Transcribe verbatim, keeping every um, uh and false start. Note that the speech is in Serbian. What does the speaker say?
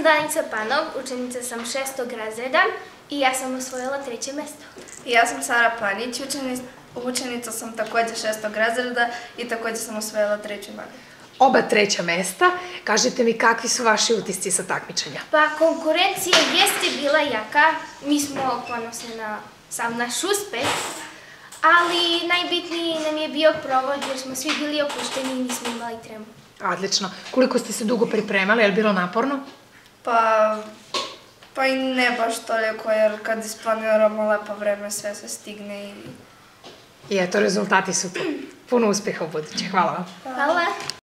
Danica Panov, učenica sam šestog razreda i ja sam osvojila treće mesto. Ja sam Sara Panić, učenica sam također šestog razreda i također sam osvojila treću nagradu. Oba treća mesta. Kažite mi kakvi su vaši utisci sa takmičenja? Pa konkurencija jeste bila jaka, mi smo ponosni na sam naš uspeh, ali najbitniji nam je bio provod jer smo svi bili opušteni i nismo imali tremu. Odlično. Koliko ste se dugo pripremali, je li bilo naporno? Pa, pa i ne baš toliko jer kad isplaniramo lepo vreme sve se stigne i... I eto, rezultati su tu. Puno uspjeha u buduće. Hvala vam. Hvala.